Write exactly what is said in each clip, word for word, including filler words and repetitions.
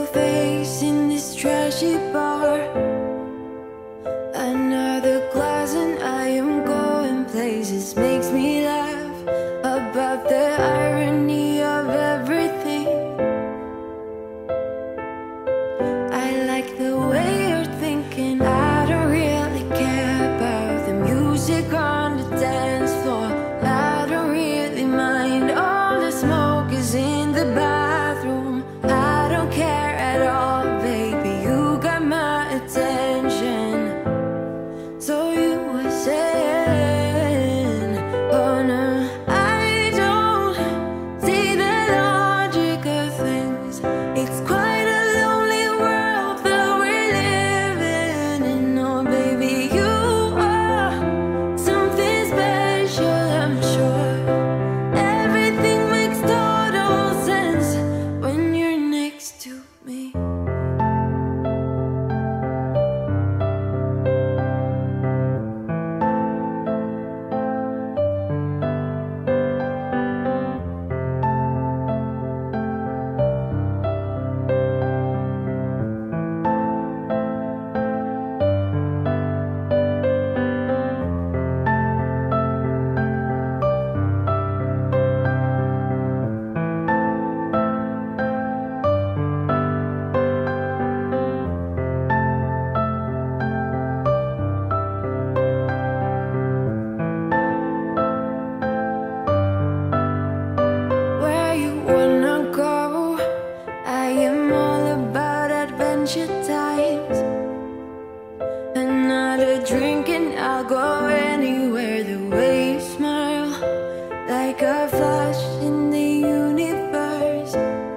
face in this trashy bar. Another glass and I am going places. Makes me laugh about the irony of everything. I like the way you're thinking. I don't really care about the music on the dance floor. I don't really mind. All the smoke is in the bathroom. I don't care at all, baby. You got my attention. So you were saying, oh no, I don't see the logic of things. It's quite a lonely world that we're living in. Oh baby, you are something special, I'm sure. Everything makes total sense when you're next to me. Where you wanna go? I am all about adventure times. Another drink and I'll go anywhere. The way you smile, like a flash in the universe.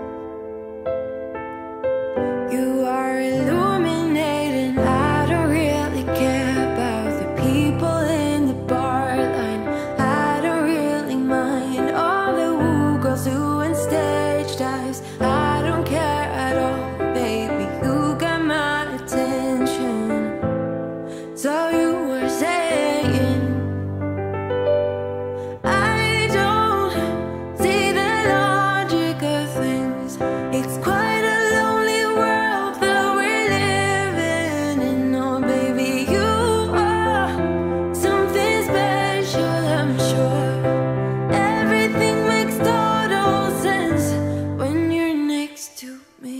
You are illuminating. I don't really care about the people in the bar line. I don't really mind all the woo girls doing stage dives. I don't care at all, baby. You got my attention. So you were saying, I don't see the logic of things. It's quite a lonely world that we're living in. Oh baby, you are something special, I'm sure. Everything makes total sense when you're next to me.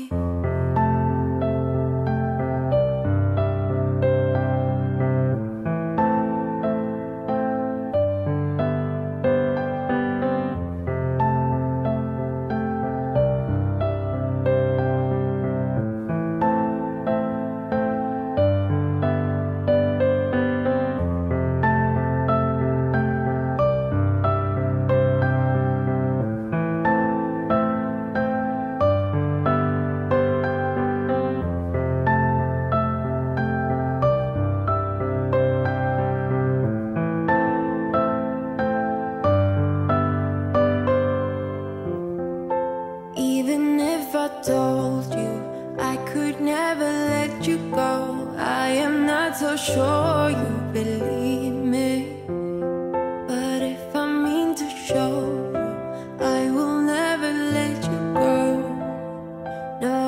Even if I told you I could never let you go, I am not so sure you believe me. But if I mean to show you, I will never let you go. No,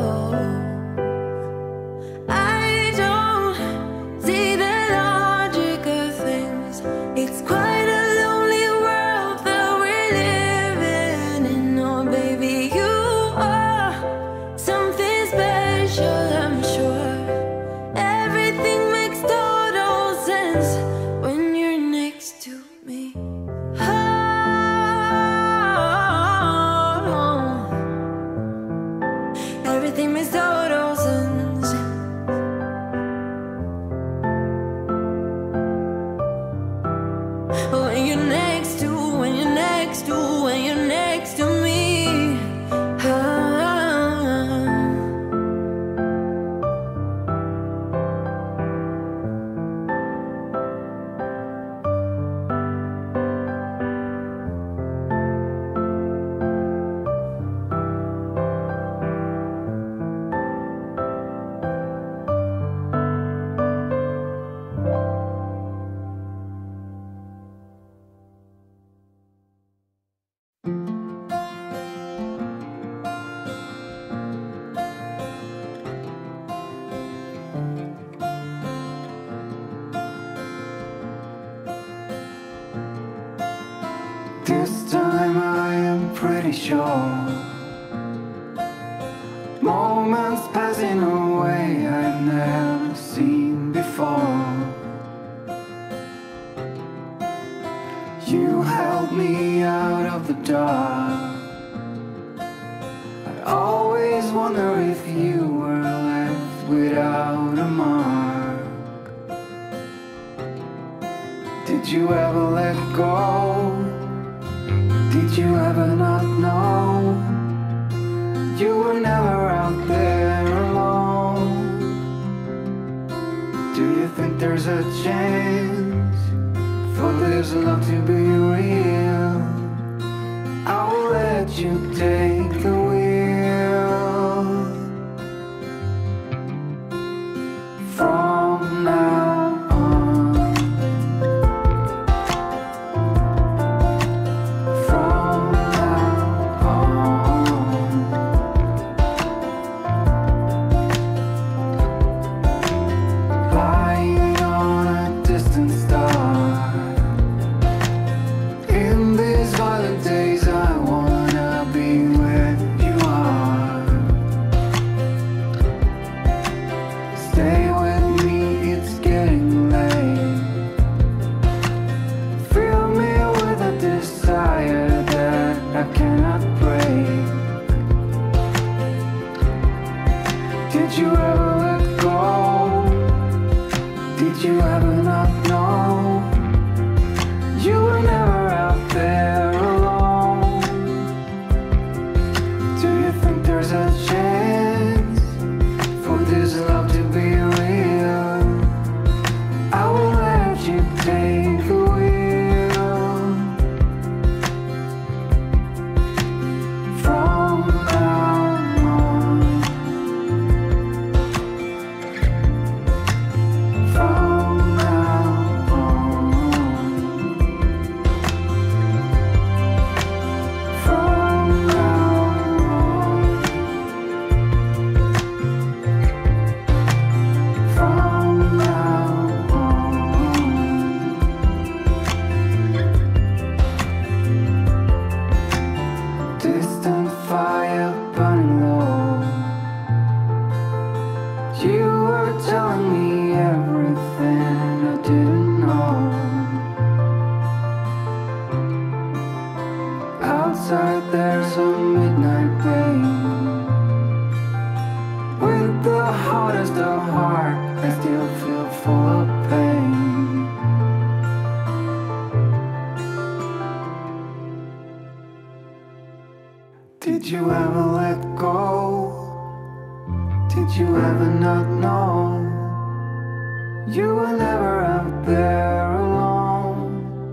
I don't see the logic of things. It's quite a lonely world that we're living in. Oh baby, you are something special, I'm sure. Everything makes total sense when you're next to me. Oh, everything makes total sense when you're next to, when you're next to, when you're next to me. Ah. shore. Moments passing away I've never seen before. You held me out of the dark. I always wonder if you were left without a mark. Did you ever let go? Did you ever not know? You were never out there alone. Do you think there's a chance for this love to be real? I will let you take the wheel. From now on, from now on, lying on a distant star. In these violent days I wanna be where you are. Stay with me, it's getting late. Fill me with a desire that I cannot break. Did you ever let go? Did you ever not know? You were never out there alone. Do you think there's a chance for this love to be real? I will let you take the wheel. From now on, from now on, from now on, from now on. Distant fire burning low. You were telling me everything I didn't know. Outside there's a midnight rain. With the hardest of heart, I still feel full of pain. Did you ever let go? Did you ever not know? You were never out there alone.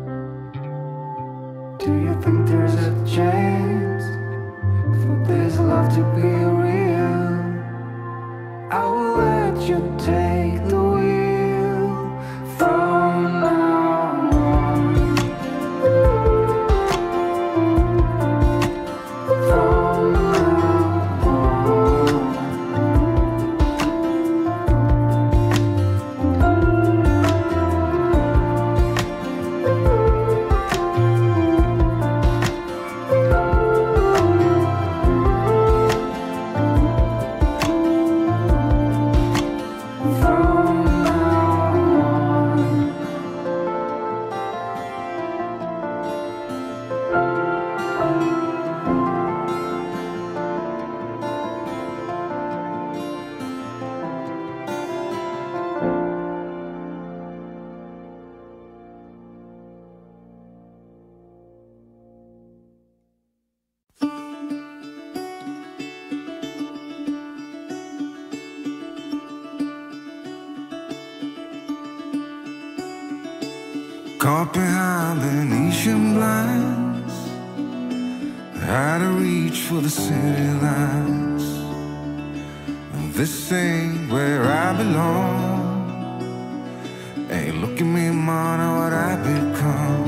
Do you think there's a chance for this love to be real? I will let you take the wheel. From now on, from now on. Caught behind Venetian blinds, had to reach for the city lights. This ain't where I belong. Hey, look at me, man, what I've become.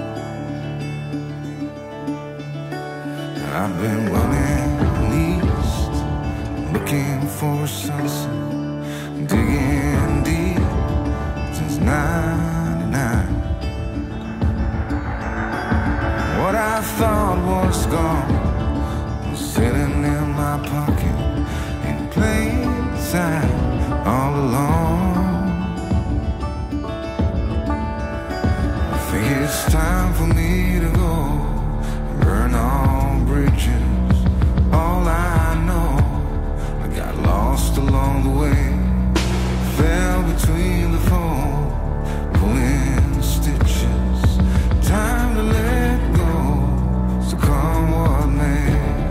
I've been running east, looking for a sunset, digging deep since ninety-nine. What I thought was gone sitting in my pocket in plain sight all along. I think it's time for me to go, burn all bridges. All I know, I got lost along the way, fell between the foam, pulling stitches. Time to let go, so come what may.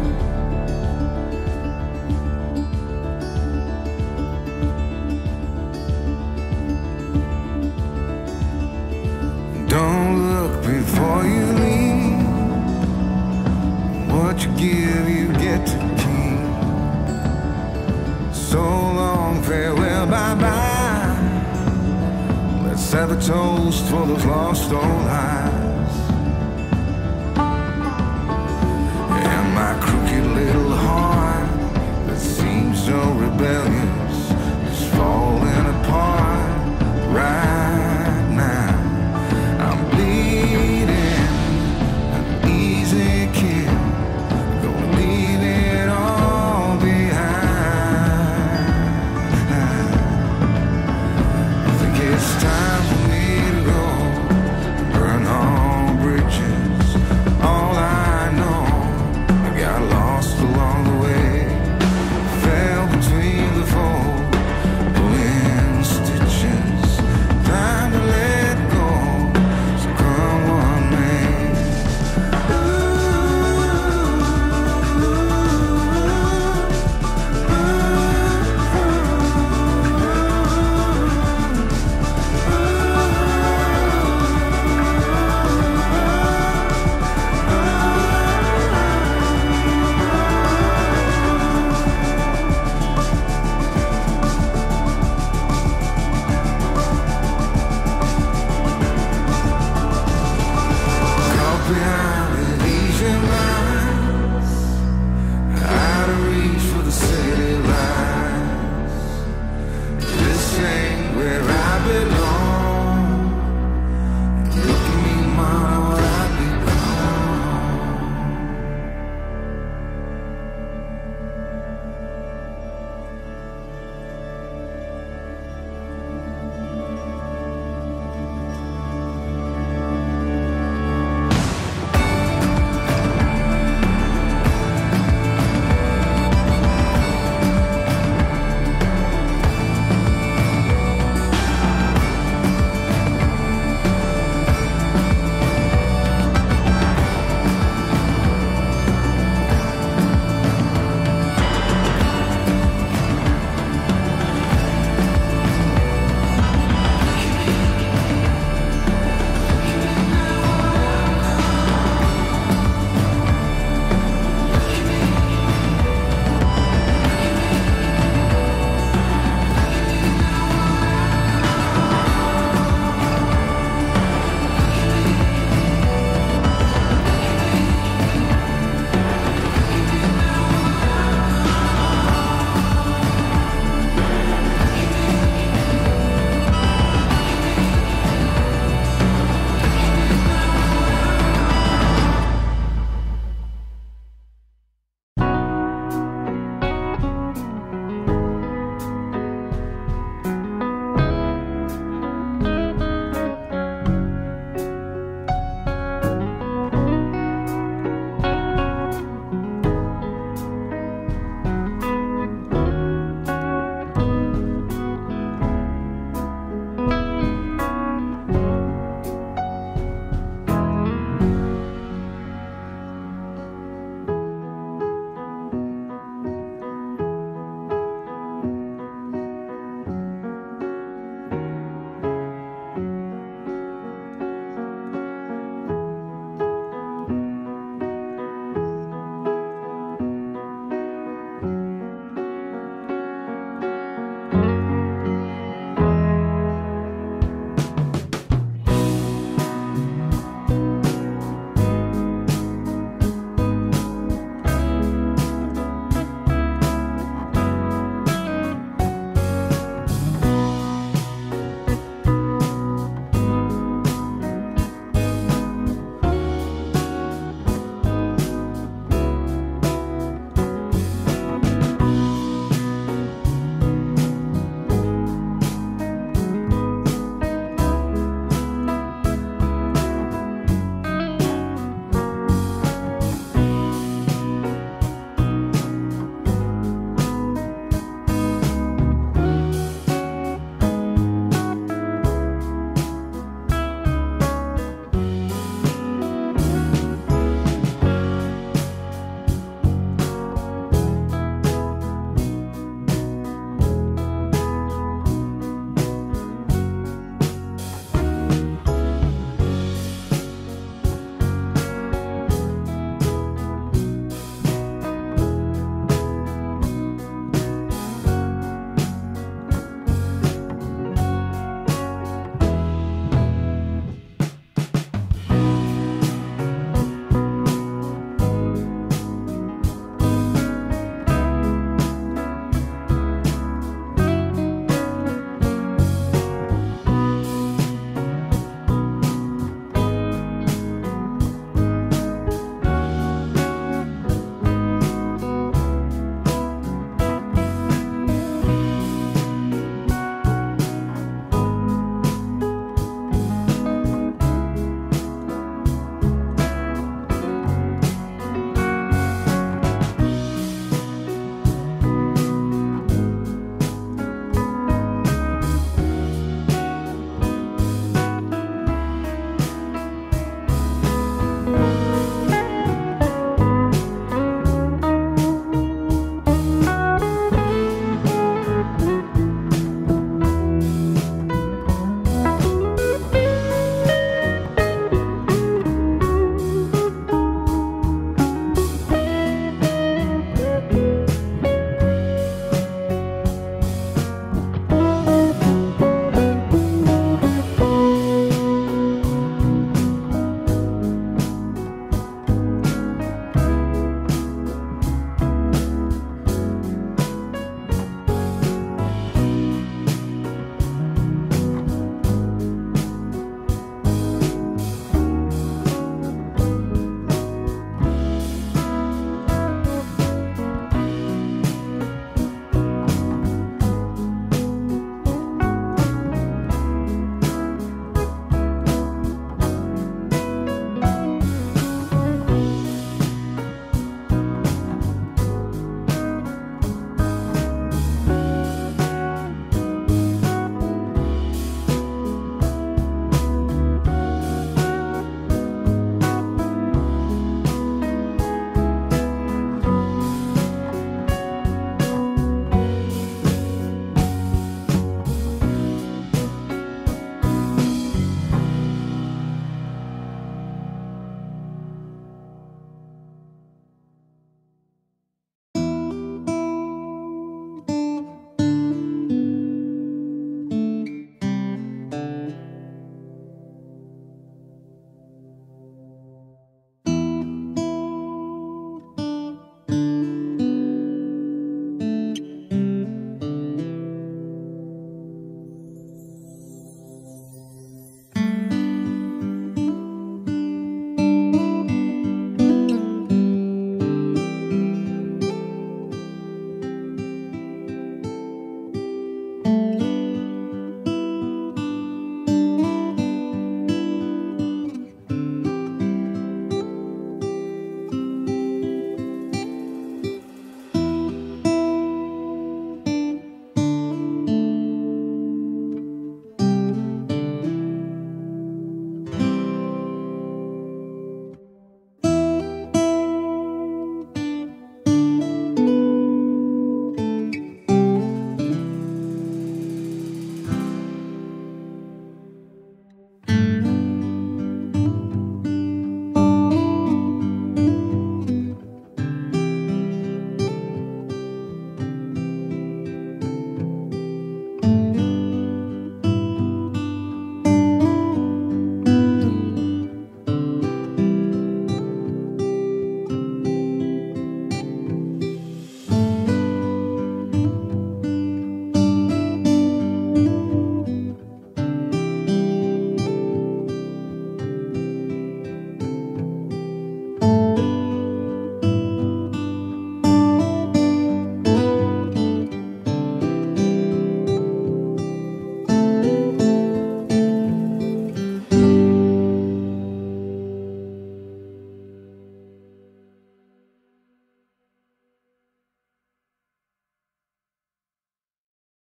Don't look before you leave. What you give, you get to keep. So long, farewell, bye-bye. Let's have a toast for those lost old eyes. And my crooked little heart that seems so rebellious,